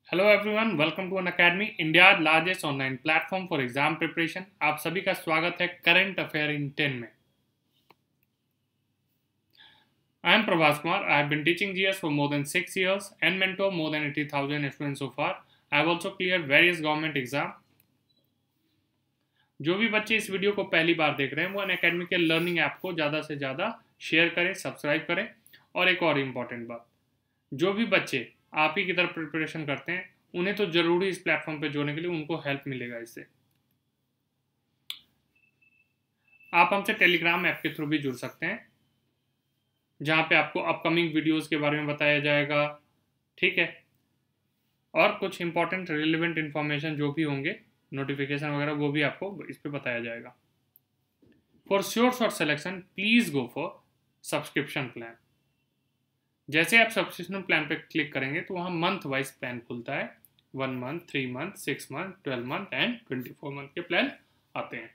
Hello everyone, welcome to Unacademy, India largest online platform for exam preparation. आप सभी का स्वागत है करंट अफेयर इन 10 में। I am Prabhas Kumar. I have been teaching GS for more than 6 years and mentor more than 80,000 students so far. I have also cleared various government exam. जो भी बच्चे इस वीडियो को पहली बार देख रहे हैं वो अनअकैडमी के लर्निंग ऐप को ज़्यादा से ज़्यादा शेयर करें, सब्सक्राइब करें। और एक और इम्पॉर्टेंट बात, जो भी बच्चे आप ही की तरफ प्रिपरेशन करते हैं उन्हें तो जरूरी इस प्लेटफॉर्म पे जोड़ने के लिए उनको हेल्प मिलेगा। इससे आप हमसे टेलीग्राम ऐप के थ्रू भी जुड़ सकते हैं, जहां पे आपको अपकमिंग वीडियोस के बारे में बताया जाएगा, ठीक है। और कुछ इंपॉर्टेंट रिलेवेंट इन्फॉर्मेशन जो भी होंगे, नोटिफिकेशन वगैरह, वो भी आपको इस पे बताया जाएगा। For sure short selection please go for subscription plan. जैसे आप सब्सक्रिप्शन प्लान पे क्लिक करेंगे तो वहाँ मंथ वाइज प्लान खुलता है। 1 month, 3 month, 6 month, 12 month and 24 month के प्लान आते हैं।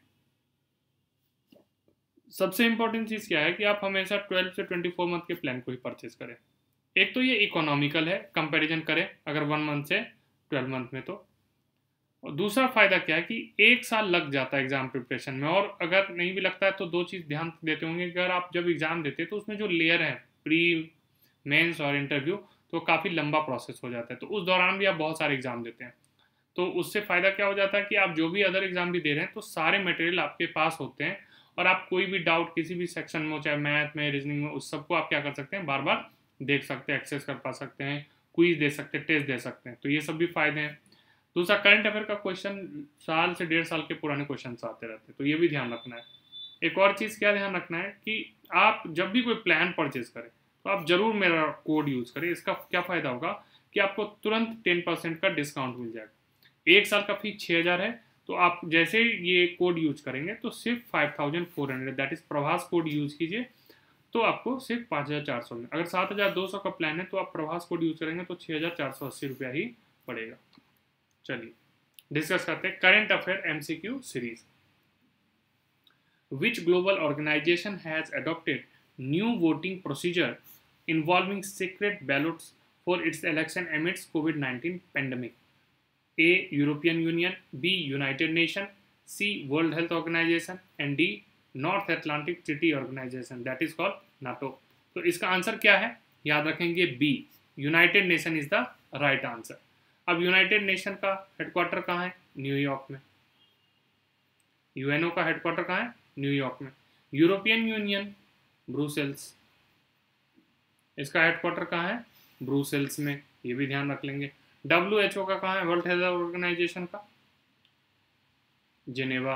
सबसे इंपॉर्टेंट चीज़ क्या है कि आप हमेशा 12 से 24 मंथ के प्लान को ही परचेज करें। एक तो ये इकोनॉमिकल है, कंपैरिजन करें अगर 1 month से 12 month में तो। और दूसरा फ़ायदा क्या है कि 1 साल लग जाता है एग्ज़ाम प्रिपरेशन में। और अगर नहीं भी लगता है तो 2 चीज़ ध्यान देते होंगे, अगर आप जब एग्ज़ाम देते हैं तो उसमें जो लेयर है, प्री, मेंस और इंटरव्यू, तो काफ़ी लंबा प्रोसेस हो जाता है। तो उस दौरान भी आप बहुत सारे एग्ज़ाम देते हैं, तो उससे फ़ायदा क्या हो जाता है कि आप जो भी अदर एग्ज़ाम भी दे रहे हैं तो सारे मटेरियल आपके पास होते हैं। और आप कोई भी डाउट किसी भी सेक्शन में हो, चाहे मैथ में, रीजनिंग में, उस सबको आप क्या कर सकते हैं, बार बार देख सकते हैं, एक्सेस कर पा सकते हैं, क्विज दे सकते हैं, टेस्ट दे सकते हैं। तो ये सब भी फ़ायदे हैं। दूसरा, करंट अफेयर का क्वेश्चन साल से 1.5 साल के पुराने क्वेश्चन आते रहते हैं, तो ये भी ध्यान रखना है। एक और चीज़ क्या ध्यान रखना है कि आप जब भी कोई प्लान परचेज करें तो आप जरूर मेरा कोड यूज़ करें। इसका क्या फ़ायदा होगा कि आपको तुरंत 10% का डिस्काउंट मिल जाएगा। 1 साल का फीस 6,000 है, तो आप जैसे ये कोड यूज करेंगे तो सिर्फ 5,400, that is Prabhas code use कीजिए तो आपको सिर्फ 5,400 में। अगर 7,200 का प्लान है तो आप प्रभास कोड यूज़ करेंगे तो 6,480 रुपया ही पड़ेगा। चलिए डिस्कस करते हैं current affair MCQ series. Which global organization has adopted new voting procedure involving secret ballots for its election amidst COVID-19 pandemic? A. European Union, B. United Nations, C. World Health Organization and D. North Atlantic Treaty Organization, that is called NATO. तो इसका answer क्या है, याद रखेंगे B. United nation is the right answer. अब united nation का headquarter कहाँ है, न्यूयॉर्क में। यूएनओ का हेडक्वार्टर कहाँ है, न्यूयॉर्क में। यूरोपियन यूनियन, ब्रुसेल्स, इसका हेडक्वार्टर कहाँ है, ब्रुसेल्स में, ये भी ध्यान रख लेंगे। WHO का कहाँ है, वर्ल्ड हेल्थ ऑर्गेनाइजेशन का, जिनेवा,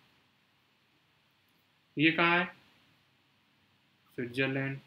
ये कहाँ है, स्विट्जरलैंड।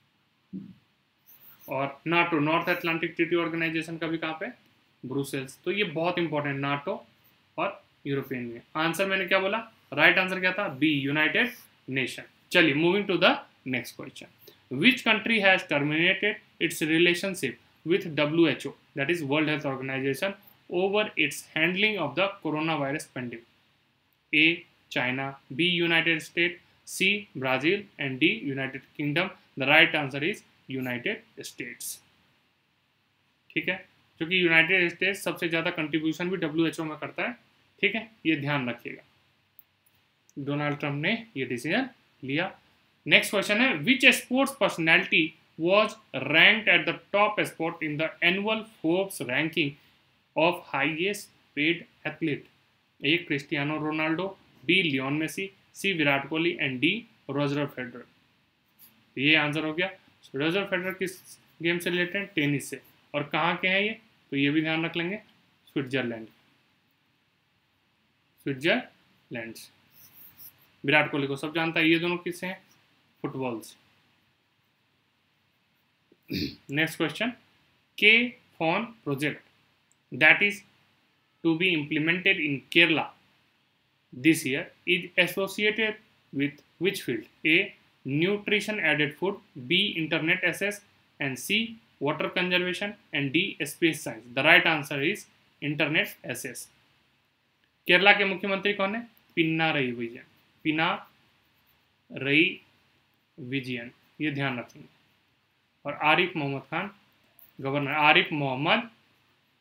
और NATO, North Atlantic Treaty Organization का भी कहाँ पे, ब्रुसेल्स। तो ये बहुत इंपॉर्टेंट, नाटो और यूरोपियन यूनियन। आंसर मैंने क्या बोला, राइट आंसर क्या था, बी, यूनाइटेड नेशन। चलिए moving to the next question. Which country has terminated its relationship with WHO, that is World Health Organization, over its handling of the coronavirus pandemic? A. China, B. United States, C. Brazil and D. United Kingdom. The right answer is United States. ठीक है, क्योंकि United states सबसे ज़्यादा contribution भी WHO में करता है, ठीक है, ये ध्यान रखिएगा। डोनाल्ड ट्रंप ने ये डिसीजन लिया। नेक्स्ट क्वेश्चन है, which sports personality was ranked at the top spot in the annual Forbes ranking of highest paid athlete? A. Cristiano Ronaldo, B. Lionel Messi, C. Virat Kohli and D. Roger Federer. ये answer हो गया। Roger Federer किस game से related, tennis से। और कहाँ के हैं ये, तो ये भी ध्यान रख लेंगे, स्विट्जरलैंड, स्विट्जरलैंड। विराट कोहली को सब जानता है, ये दोनों किससे हैं, फुटबॉल से। Next question, K-FON project that is to be implemented in Kerala this year is associated with which field? A. Nutrition added food, B. Internet access and C. Water conservation and D. Space science. The right answer is Internet access. Kerala के मुख्यमंत्री कौन है, पिनारई विजयन, पिनारई विजयन, ये ध्यान रखेंगे। और Arif Mohammad Khan governor, Arif Mohammad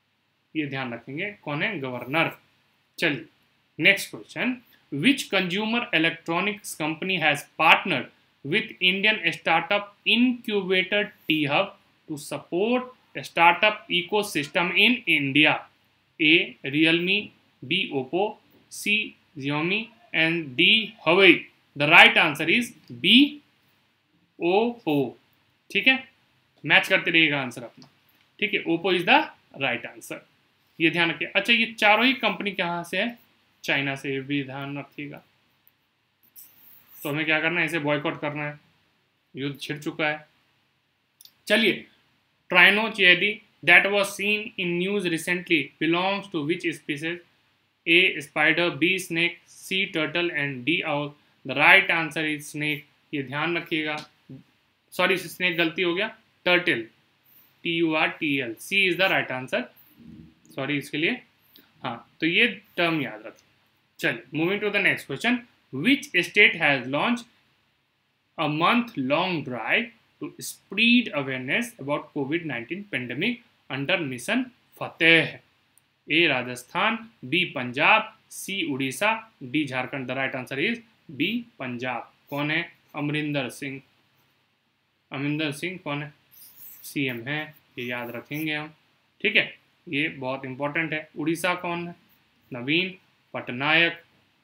ये ध्यान रखेंगे, कौन है? गवर्नर। चलिए next question, which consumer electronics company has partnered with Indian startup incubator T-Hub to support startup ecosystem in India? A. Realme, B. Oppo, C. Xiaomi and D. Huawei. The right answer is B. Oppo. ठीक है, match करते रहिएगा answer अपना। ठीक है, Oppo is the right answer, ये ध्यान रखिए। अच्छा, ये चारों ही कंपनी कहाँ से है? चाइना से, ये भी ध्यान रखिएगा। तो हमें क्या करना है? इसे बॉयकॉट करना है, युद्ध छिड़ चुका है। चलिए, trionychidae that was seen in news recently belongs to which species? A spider, B snake, C turtle and D owl. The right answer is snake, ये ध्यान रखिएगा। सॉरी, स्नेक गलती हो गया, turtle, TURTL, C is the right answer, sorry इसके लिए। हाँ, तो ये टर्म याद रखिए। चलिए, moving to the next question, which state has launched a month-long drive to spread awareness about COVID-19 pandemic under Mission Fateh? A. Rajasthan, B. Punjab, C. Odisha, D. Jharkhand. The right answer is B. Punjab. कौन है? अमरिंदर सिंह। अमरिंदर सिंह कौन है? CM है, ये याद रखेंगे हम। ठीक है, ये बहुत इंपॉर्टेंट है। उड़ीसा कौन है? नवीन पटनायक,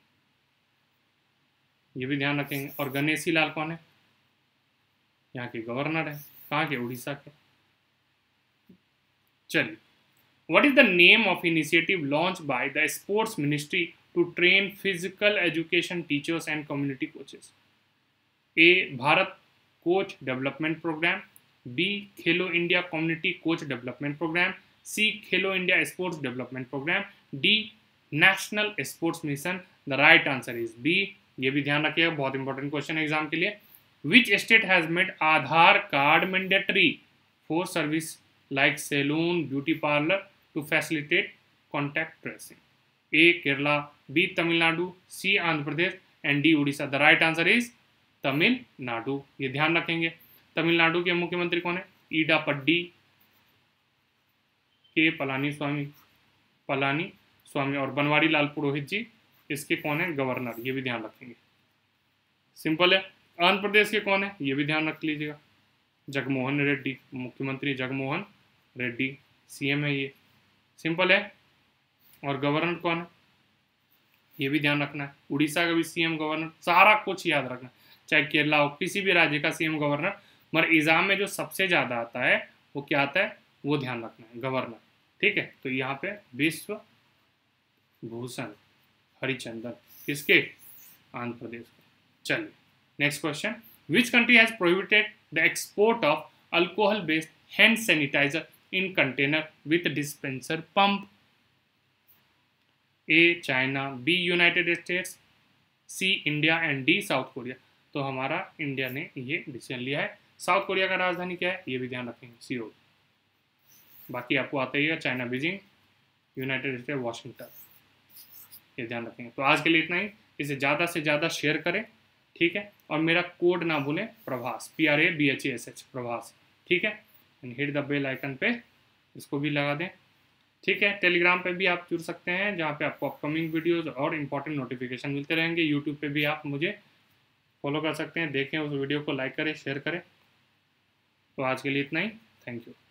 ये भी ध्यान रखेंगे। और गणेशी लाल कौन है? यहाँ के गवर्नर है। कहाँ के? उड़ीसा के। चलिए, what is the name of initiative launch by the sports ministry to train physical education teachers and community coaches? A. Bharat coach development programme, B. Khelo India community coach development programme, C. Khelo India sports development programme, D. National sports mission. The right answer is B, ये भी ध्यान रखिएगा, बहुत important question है exam के लिए। Which state has made Aadhaar card mandatory for service like salon, beauty parlour to facilitate contact tracing? A. Kerala, B. Tamil Nadu, C. Andhra Pradesh and D. Orissa. The right answer is Tamil Nadu, ये ध्यान रखेंगे। तमिलनाडु के मुख्यमंत्री कौन है? ईडापड्डी के पलानी स्वामी और बनवारी लाल पुरोहित जी इसके कौन है? गवर्नर, ये भी ध्यान रखेंगे। सिंपल है। आंध्र प्रदेश के कौन है? ये भी ध्यान रख लीजिएगा, जगमोहन रेड्डी, मुख्यमंत्री जगमोहन रेड्डी, CM है ये, सिंपल है। और गवर्नर कौन है? ये भी ध्यान रखना है। उड़ीसा का भी CM गवर्नर, सारा कुछ याद रखना, चाहे केरला हो, किसी भी राज्य का CM गवर्नर। मगर एग्जाम में जो सबसे ज़्यादा आता है वो क्या आता है? वो ध्यान रखना है, गवर्नर। ठीक है, तो यहाँ पे विश्व भूषण हरिचंदन, किसके? आंध्र प्रदेश के। चलिए next question, which country has prohibited the export of alcohol based hand sanitiser in container with dispenser pump? A. China, B. United States, C. India and D. South Korea. तो हमारा इंडिया ने ये डिसीजन लिया है। South Korea का राजधानी क्या है? ये भी ध्यान रखेंगे, सियोल। बाकी आपको आता ही है, China Beijing, United States Washington, ये ध्यान रखेंगे। तो आज के लिए इतना ही, इसे ज़्यादा से ज़्यादा शेयर करें, ठीक है। और मेरा कोड ना भूलें, प्रभास, PRABHASH, प्रभास, ठीक है। And hit the bell icon पे इसको भी लगा दें, ठीक है। टेलीग्राम पे भी आप जुड़ सकते हैं, जहाँ पे आपको अपकमिंग वीडियोस और इंपॉर्टेंट नोटिफिकेशन मिलते रहेंगे। यूट्यूब पे भी आप मुझे फॉलो कर सकते हैं, देखें उस वीडियो को, लाइक करें, शेयर करें। तो आज के लिए इतना ही, थैंक यू।